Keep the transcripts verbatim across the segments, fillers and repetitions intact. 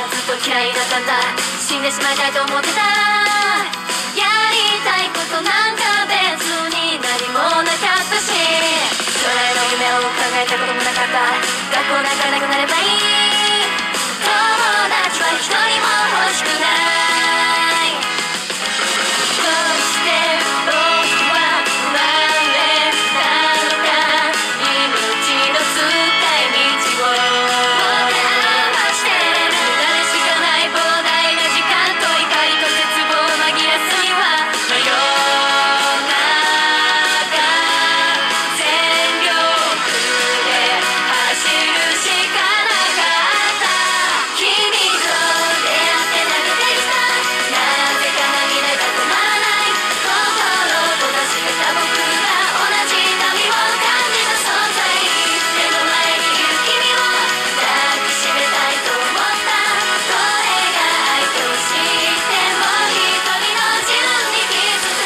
ずっと嫌いだったんだ。死んでしまいたいと思ってた。やりたいことなんか別に何もなかったし、将来の夢を考えたこともなかった。学校なんかなくなればいい。友達は一人も欲しくない。どうして僕は生まれたのか。命の使い道を持て余してる。無駄でしかない膨大な時間と怒りと絶望を紛らすには真夜中全力で走るしかなかった。君と出会って投げてきた。なぜか涙が止まらない。心を閉ざしてた僕が同じ旅を感じた存在。目の前にいる君を抱きしめたいと思った。これが愛と知っても一人の自分に気づく。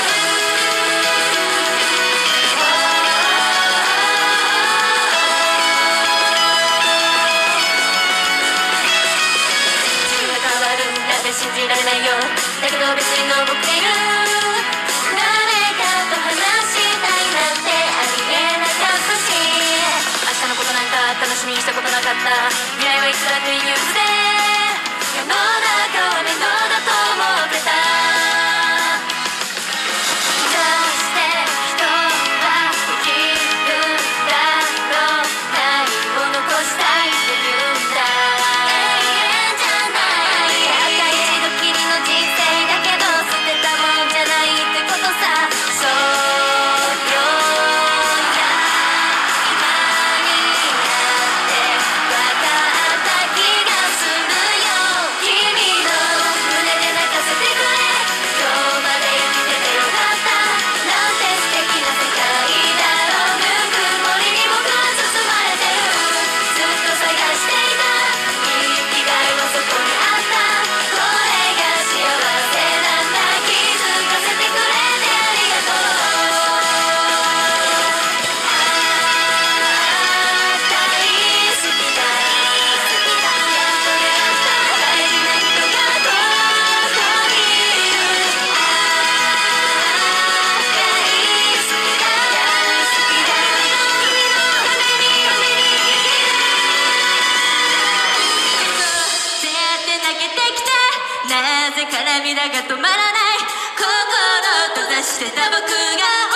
自分が変わるなんて信じられないよ。だけど別の僕がいる。誰かと話したいなんてありえなかったし、明日のことなんか楽しみにしたことなかった。未来はいつだって憂鬱で世の中は面倒だと思ってた。どうして人は生きるんだろう。何を残したいって言うんだ。永遠じゃない。たった一度きりの人生だけど捨てたもんじゃないってことさ。そうよや今になって分かった気がするよ。君の胸で泣かせてくれ。今日まで生きててよかったなんて素敵な世界だろう。ぬくもりに僕は包まれてる。ずっと探していた生きがいはそこにあった。これが幸せなんだ。気づかせてくれてありがとう。大好きだ。やっと出会った大事な人がここにいる。大好きだ。大好きだ。君のためにために生きる。出会って泣けてきた。なぜか涙が止まらない。心閉ざしてた僕が